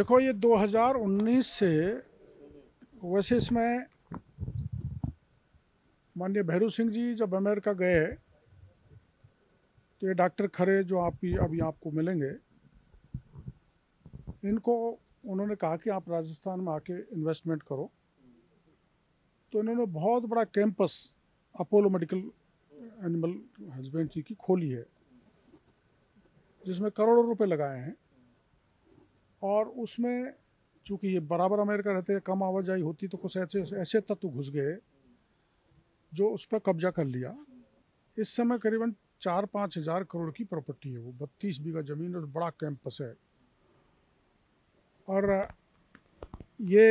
देखो, ये 2019 से वैसे इसमें माननीय भैरू सिंह जी जब अमेरिका गए तो ये डॉक्टर खरे जो आप अभी आपको मिलेंगे, इनको उन्होंने कहा कि आप राजस्थान में आके इन्वेस्टमेंट करो। तो इन्होंने बहुत बड़ा campus Apollo medical animal husbandry की खोली है, जिसमें करोड़ों रुपए लगाए हैं। और उसमें चूँकि ये बराबर अमेरिका रहते हैं, कम आवाजाही होती, तो कुछ ऐसे तत्व घुस गए जो उस पर कब्जा कर लिया। इस समय करीबन 4-5 हज़ार करोड़ की प्रॉपर्टी है, वो 32 बीघा ज़मीन और बड़ा कैंपस है। और ये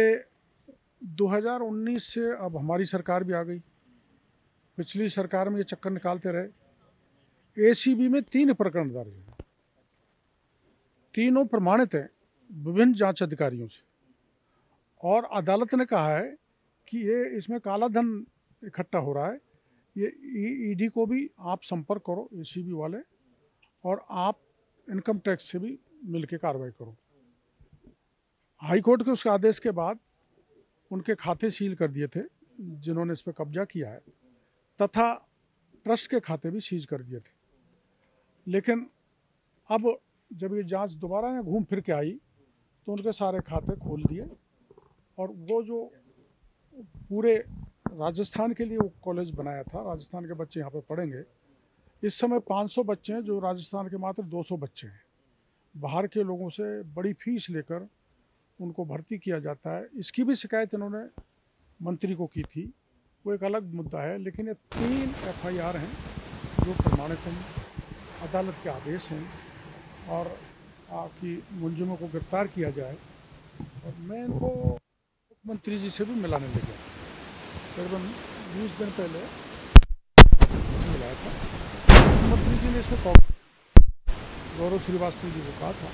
2019 से अब हमारी सरकार भी आ गई। पिछली सरकार में ये चक्कर निकालते रहे। एसीबी में 3 प्रकरण दर्ज हैं, तीनों प्रमाणित हैं विभिन्न जांच अधिकारियों से। और अदालत ने कहा है कि ये इसमें काला धन इकट्ठा हो रहा है, ये ईडी को भी आप संपर्क करो, एसीबी वाले, और आप इनकम टैक्स से भी मिलकर कार्रवाई करो। हाई कोर्ट के उसके आदेश के बाद उनके खाते सील कर दिए थे जिन्होंने इस पर कब्जा किया है, तथा ट्रस्ट के खाते भी सीज कर दिए थे। लेकिन अब जब ये जांच दोबारा यहाँ घूम फिर के आई तो उनके सारे खाते खोल दिए। और वो जो पूरे राजस्थान के लिए वो कॉलेज बनाया था, राजस्थान के बच्चे यहाँ पे पढ़ेंगे। इस समय 500 बच्चे हैं, जो राजस्थान के मात्र 200 बच्चे हैं। बाहर के लोगों से बड़ी फीस लेकर उनको भर्ती किया जाता है। इसकी भी शिकायत इन्होंने मंत्री को की थी, वो एक अलग मुद्दा है। लेकिन ये 3 FIR हैं जो प्रमाणित हैं, अदालत के आदेश हैं, और कि मुलजिमों को गिरफ्तार किया जाए। और मैं इनको मुख्यमंत्री जी से भी मिलाने ले गया, तकरीबन 20 दिन पहले मिलाया था। मुख्यमंत्री जी ने इसमें गौरव श्रीवास्तव जी को कहा था,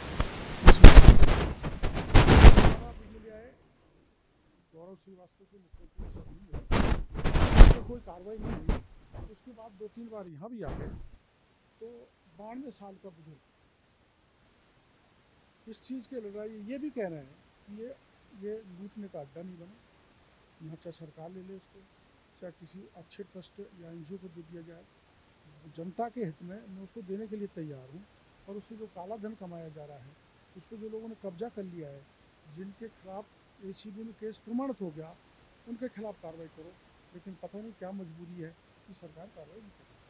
गौरव श्रीवास्तव के मुख्यमंत्री कोई कार्रवाई नहीं हुई। उसके बाद 2-3 बार यहाँ भी आ गए। तो 92 साल का बुजुर्ग इस चीज़ के लड़ाई ये भी कह रहे हैं कि ये लूटने का अड्डा नहीं बने। यहाँ चाहे सरकार ले ले इसको, चाहे किसी अच्छे ट्रस्ट या NGO को दे दिया जाए, जनता के हित में मैं उसको देने के लिए तैयार हूँ। और उससे जो काला धन कमाया जा रहा है, उस पर जो लोगों ने कब्जा कर लिया है, जिनके खिलाफ एसीबी में केस प्रमाणित हो गया, उनके खिलाफ कार्रवाई करो। लेकिन पता नहीं क्या मजबूरी है कि सरकार कार्रवाई नहीं करती।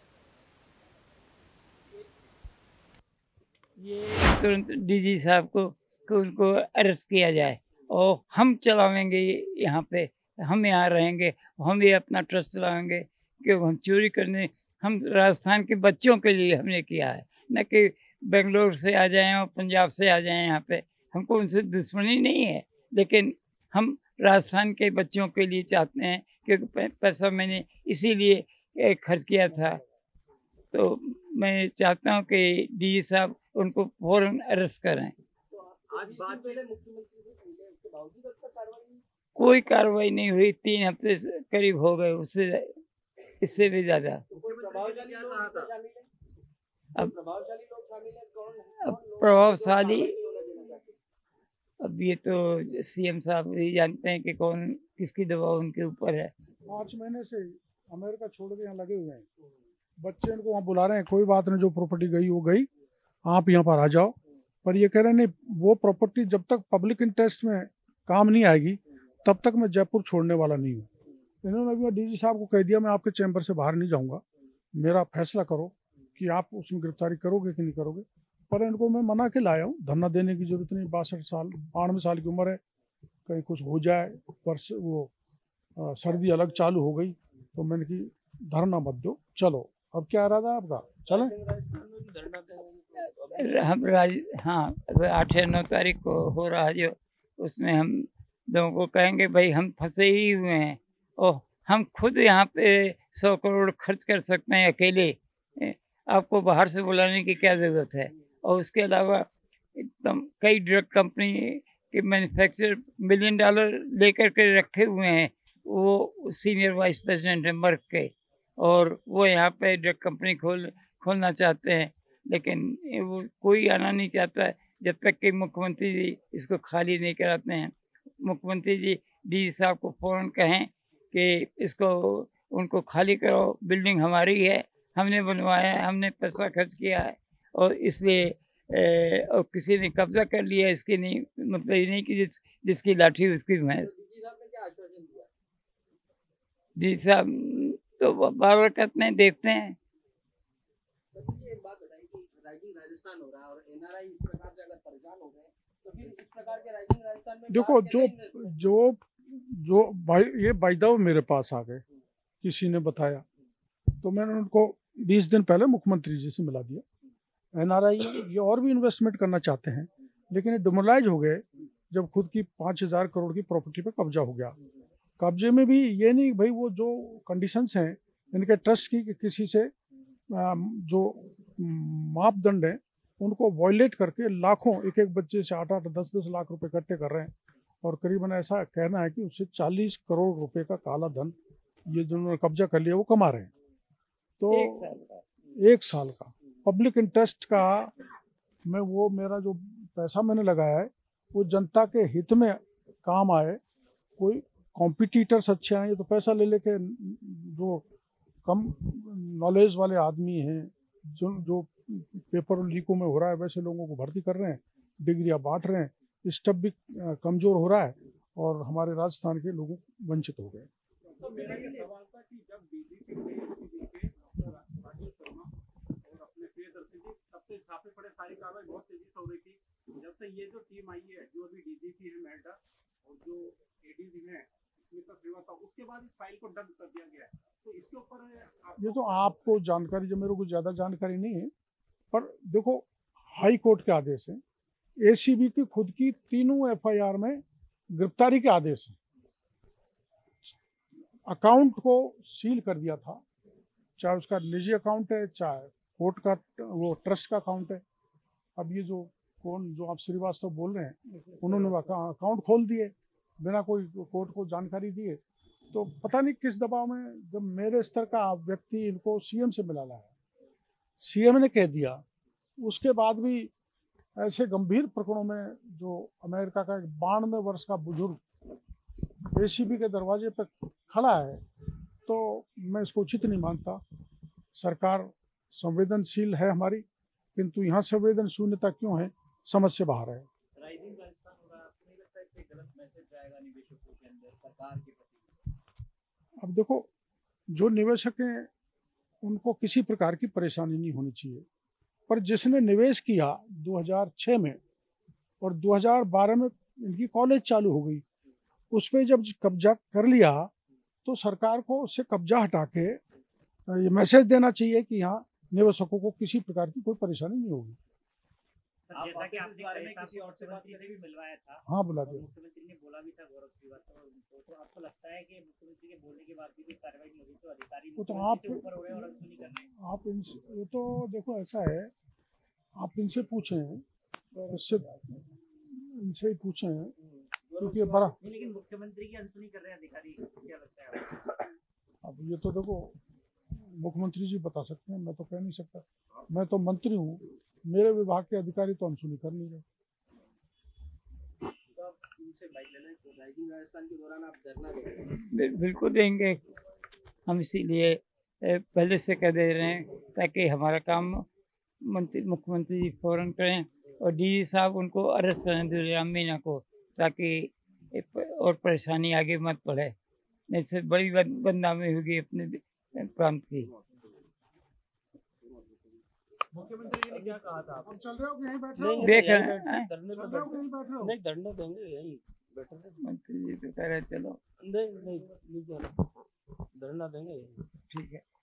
ये तुरंत DG साहब को उनको अरेस्ट किया जाए और हम चलावेंगे यहाँ पे, हम यहाँ रहेंगे, हम ये अपना ट्रस्ट चलाएंगे। क्योंकि हम चोरी करने, हम राजस्थान के बच्चों के लिए हमने किया है, न कि बेंगलोर से आ जाएं और पंजाब से आ जाएं यहाँ पे। हमको उनसे दुश्मनी नहीं है, लेकिन हम राजस्थान के बच्चों के लिए चाहते हैं, क्योंकि पैसा मैंने इसीलिए खर्च किया था। तो मैं चाहता हूँ कि DG साहब उनको फौरन अरेस्ट करें। आज बात पहले मुख्यमंत्री से पहले उसके बावजूद अब तक कार्रवाई कोई कार्रवाई नहीं हुई, 3 हफ्ते करीब हो गए, उससे इससे भी ज्यादा। प्रभावशाली लोग शामिल हैं, अब प्रभावशाली लोग शामिल हैं, अब प्रभावशाली, अब ये तो CM साहब ही जानते हैं कि कौन किसकी दबाव उनके ऊपर है। 5 महीने से अमेरिका छोड़ के यहाँ लगे हुए हैं। बच्चे इनको वहाँ बुला रहे हैं, कोई बात नहीं, जो प्रॉपर्टी गई वो गई, आप यहाँ पर आ जाओ। पर ये कह रहे हैं नहीं, वो प्रॉपर्टी जब तक पब्लिक इंटरेस्ट में काम नहीं आएगी तब तक मैं जयपुर छोड़ने वाला नहीं हूँ। इन्होंने अभी DG साहब को कह दिया, मैं आपके चैम्बर से बाहर नहीं जाऊँगा, मेरा फैसला करो कि आप उसमें गिरफ्तारी करोगे कि नहीं करोगे। पर इनको मैं मना के लाया हूँ, धरना देने की जरूरत नहीं। 92 साल की उम्र है, कहीं कुछ हो जाए, पर वो सर्दी अलग चालू हो गई तो मैंने कि धरना मत दो, चलो। अब क्या इरादा आपका, चलें? हम हाँ, 8 या 9 तारीख को हो रहा है जो, उसमें हम लोगों को कहेंगे भाई हम फंसे ही हुए हैं और हम खुद यहाँ पे 100 करोड़ खर्च कर सकते हैं अकेले, आपको बाहर से बुलाने की क्या ज़रूरत है। और उसके अलावा एकदम कई ड्रग कंपनी के मैन्युफैक्चरर $1 मिलियन लेकर के रखे हुए हैं। वो सीनियर वाइस प्रेसिडेंट है मर्क के, और वो यहाँ पे ड्रग कंपनी खोलना चाहते हैं, लेकिन वो कोई आना नहीं चाहता है। जब तक कि मुख्यमंत्री जी इसको खाली नहीं कराते हैं। मुख्यमंत्री जी डीजी साहब को फ़ौरन कहें कि इसको उनको खाली करो, बिल्डिंग हमारी है, हमने बनवाया है, हमने पैसा खर्च किया है और इसलिए और किसी ने कब्जा कर लिया, इसकी नहीं मतलब ये नहीं कि जिसकी लाठी उसकी भैंस। डीजी साहब ने क्या आश्वासन दिया? जी साहब तो बार बार कहते हैं, देखते हैं। एक बात बताइए कि राइजिंग राजस्थान हो रहा है और एनआरआई इस प्रकार से अगर परेशान हो गए तो फिर इस प्रकार के राइजिंग राजस्थान में देखो जो भाई ये बाय द वे मेरे पास आ गए, किसी ने बताया तो मैंने उनको 20 दिन पहले मुख्यमंत्री जी से मिला दिया। एनआरआई ये और भी इन्वेस्टमेंट करना चाहते हैं, लेकिन ये डिमोरलाइज हो गए जब खुद की 5,000 करोड़ की प्रॉपर्टी पे कब्जा हो गया। कब्जे में भी ये नहीं भाई, वो जो कंडीशंस हैं इनके ट्रस्ट की कि किसी से जो मापदंड हैं उनको वॉयलेट करके लाखों, एक एक बच्चे से 8-8, 10-10 लाख रुपए इकट्ठे कर रहे हैं और करीबन ऐसा कहना है कि उससे 40 करोड़ रुपए का काला धन ये जिन्होंने कब्जा कर लिया वो कमा रहे हैं। तो 1 साल का पब्लिक इंटरेस्ट का वो मेरा जो पैसा मैंने लगाया है वो जनता के हित में काम आए। कोई कॉम्पिटिटर्स अच्छे आए तो पैसा ले लेके जो कम नॉलेज वाले आदमी हैं, जो पेपर लीकों में हो रहा है वैसे लोगों को भर्ती कर रहे हैं, डिग्रियां बांट रहे हैं, स्टफ भी कमजोर हो रहा है और हमारे राजस्थान के लोग वंचित हो गए। तो मेरा ये सवाल था कि जब डीजीपी के राजीव शर्मा और अपने प्रियदर्शी जी तब से छापे पड़े, सारी कार्रवाई बहुत तेजी से हो रही थी। जब से ये जो टीम आई है, जो अभी डीजीपी है मेडा और जो एडीजी है स्मिता श्रीवास्तव, उसके बाद इस फाइल को डब कर दिया गया है। तो इसके ऊपर ये तो आपको जानकारी, जो मेरे को ज़्यादा जानकारी नहीं है, पर देखो हाई कोर्ट के आदेश हैं, एसीबी की खुद की तीनों एफआईआर में गिरफ्तारी के आदेश हैं। अकाउंट को सील कर दिया था, चाहे उसका निजी अकाउंट है चाहे कोर्ट का वो ट्रस्ट का अकाउंट है। अब ये जो आप श्रीवास्तव बोल रहे हैं, उन्होंने अकाउंट खोल दिए बिना कोई कोर्ट को जानकारी दिए। तो पता नहीं किस दबाव में, जब मेरे स्तर का व्यक्ति इनको सीएम से मिलाना है, सीएम ने कह दिया, उसके बाद भी ऐसे गंभीर प्रकरणों में जो अमेरिका का 92 वर्ष का बुजुर्ग एसीबी के दरवाजे पर खड़ा है, तो मैं इसको उचित नहीं मानता। सरकार संवेदनशील है हमारी, किंतु यहाँ संवेदन शून्यता क्यों है, समझ से बाहर है। राइजिंग राजस्थान हो रहा है, आपको नहीं लगता इससे गलत मैसेज जाएगा निवेशकों के अंदर सरकार के प्रति? अब देखो, जो निवेशक हैं उनको किसी प्रकार की परेशानी नहीं होनी चाहिए, पर जिसने निवेश किया 2006 में और 2012 में इनकी कॉलेज चालू हो गई, उस पर जब कब्जा कर लिया तो सरकार को उससे कब्जा हटा के ये मैसेज देना चाहिए कि यहाँ निवेशकों को किसी प्रकार की कोई परेशानी नहीं होगी। जैसा कि आपने बारे में किसी और से भी मिलवाया था, हाँ बुला दिया, मुख्यमंत्री ने बोला भी था गौरव श्रीवास्तव उनको, तो आपको लगता है कि मुख्यमंत्री के बोलने के बाद भी कोई कार्रवाई नहीं होगी तो अधिकारी वो तो ऊपर हो रहे हैं और अनसुनी कर रहे हैं? आप इनसे, वो तो देखो ऐसा है, आप इनसे पूछें, इनसे ही पूछें, क्योंकि बड़ा, लेकिन मुख्यमंत्री की अनसुनी कर रहे हैं अधिकारी, क्या लगता है आपको? अब ये तो देखो मुख्यमंत्री जी बता सकते हैं, मैं तो कह नहीं सकता। मैं तो मंत्री हूँ, मेरे विभाग के अधिकारी तो अनसुनी कर नहीं रहे। तो उनसे बाइक लेना, तो राइजिंग राजस्थान के दौरान आप धरना देंगे? बिल्कुल देंगे, हम इसीलिए पहले से कह दे रहे हैं ताकि हमारा काम मुख्यमंत्री जी फौरन करें और डीजी साहब उनको अरेस्ट करें दुलेराम मीना को, ताकि और परेशानी आगे मत बढ़े, नहीं से बड़ी बदनामी होगी अपने प्रांत की। मुख्यमंत्री जी ने क्या कहा था? अब चल रहे हो कि यहीं बैठ रहे हो? देख रहे हैं धरने चल रहे हो कि यहीं बैठ रहे हो? नहीं, धरने देंगे यहीं बैठे थे। मंत्री जी तो कह रहे चलो नहीं जाना, धरना देंगे यहीं। ठीक है,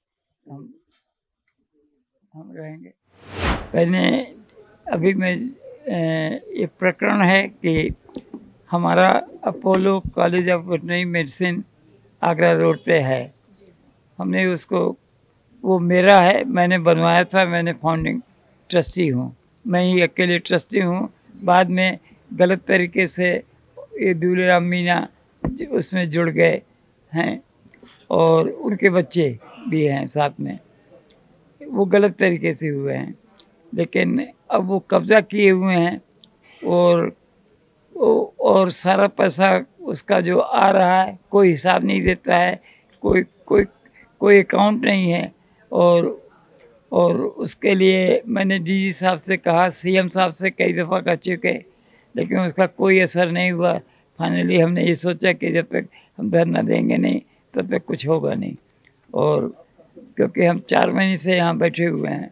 हम रहेंगे। पहले अभी मैं ये प्रकरण है कि हमारा Apollo college of veterinary medicine Agra road पे है, हमने उसको, वो मेरा है, मैंने बनवाया था, मैंने फाउंडिंग ट्रस्टी हूँ, मैं ही अकेले ट्रस्टी हूँ। बाद में गलत तरीके से ये दुलेराम मीना उसमें जुड़ गए हैं और उनके बच्चे भी हैं साथ में, वो गलत तरीके से हुए हैं। लेकिन अब वो कब्ज़ा किए हुए हैं और सारा पैसा उसका जो आ रहा है कोई हिसाब नहीं देता है, कोई कोई कोई अकाउंट नहीं है। और उसके लिए मैंने डीजी साहब से कहा, सीएम साहब से कई दफ़ा कह चुके, लेकिन उसका कोई असर नहीं हुआ। फाइनली हमने ये सोचा कि जब तक हम धरना देंगे नहीं तब तक कुछ होगा नहीं। और क्योंकि हम 4 महीने से यहाँ बैठे हुए हैं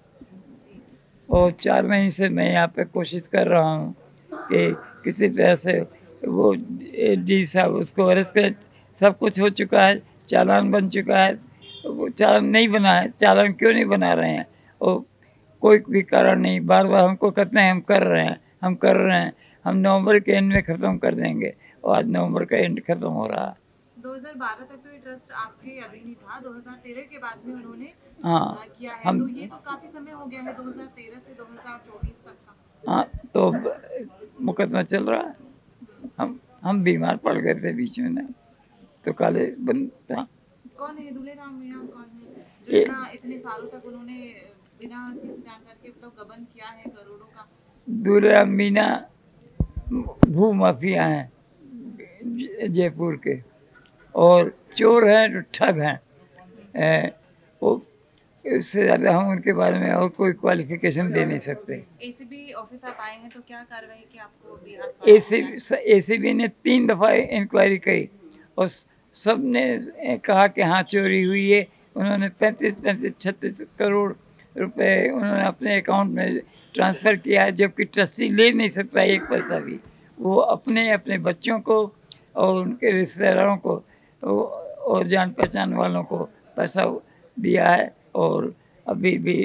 और 4 महीने से मैं यहाँ पे कोशिश कर रहा हूँ कि किसी तरह से वो डी साहब उसको अरेस्ट करें। सब कुछ हो चुका है, चालान बन चुका है, वो चालान नहीं बना है। चालान क्यों नहीं बना रहे हैं? और कोई भी कारण नहीं, बार बार हमको कहते हैं हम कर रहे हैं, हम कर रहे हैं, हम नवंबर के एंड में ख़त्म कर देंगे और आज नवंबर का एंड ख़त्म हो रहा है। 2012 तक तो ये ट्रस्ट आपके अधीन ही था, 2013 के बाद में उन्होंने किया है, तो ये तो काफी समय हो गया है, 2013 से 2024 तक का। हाँ, तो मुकदमा चल रहा है। हम बीमार पड़ गए थे बीच में ना, तो काले बंद था। कौन है दूल्हे राम मीणा? कौन है जो इतने सालों तक उन्होंने बिना किसी जानकारी के गबन किया है करोड़ों का? दूल्हे राम मीणा भू माफिया हैं जयपुर के, और चोर हैं, ठग हैं। वो इससे ज़्यादा हम उनके बारे में और कोई क्वालिफिकेशन दे नहीं सकते। एसीबी ऑफिस आप आए हैं तो क्या कार्रवाई की आपको? एसीबी ने 3 दफ़ा इंक्वायरी की और सब ने कहा कि हाँ चोरी हुई है। उन्होंने 35-36 करोड़ रुपए उन्होंने अपने अकाउंट में ट्रांसफ़र किया है, जबकि ट्रस्टी ले नहीं सकता एक पैसा भी। वो अपने अपने बच्चों को और उनके रिश्तेदारों को और जान पहचान वालों को पैसा दिया है, और अभी भी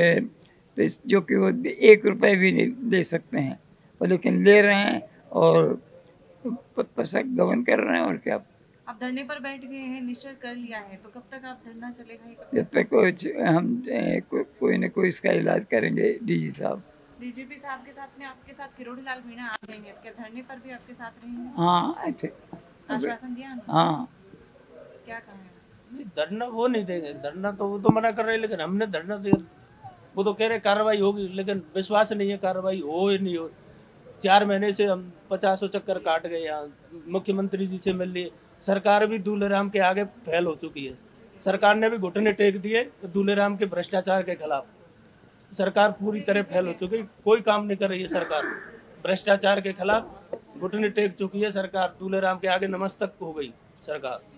जो कि वो 1 रुपये भी नहीं दे सकते हैं, और लेकिन ले रहे हैं और पैसा गबन कर रहे हैं। और क्या, आप धरने पर बैठ गए हैं, निश्चय कर लिया है, तो कब तक आप धरना चलेगा? जब तक हम कोई न कोई इसका इलाज करेंगे। डीजी साहब, डीजीपी साहब के साथ में आपके साथ किरोड़ी लाल मीणा आ गए हैं, क्या धरने पर भी आपके साथ रहेंगे? हाँ, आश्वासन दिया? हाँ। क्या कहा है? धरना वो नहीं देंगे, धरना तो वो तो मना कर रहे हैं, लेकिन हमने धरना दिया, वो तो कह रहे कार्रवाई होगी, लेकिन विश्वास नहीं है कार्रवाई हो ही नहीं हो। 4 महीने से हम 50 चक्कर काट गए, यहाँ मुख्यमंत्री जी से मिल लिए। सरकार भी दूल्हे राम के आगे फेल हो चुकी है। सरकार ने भी घुटने टेक दिए दूल्हे राम के भ्रष्टाचार के खिलाफ। सरकार पूरी तरह फेल हो चुकी है, कोई काम नहीं कर रही है सरकार। भ्रष्टाचार के खिलाफ घुटने टेक चुकी है सरकार, दूल्हे राम के आगे नमस्तक हो गई सरकार।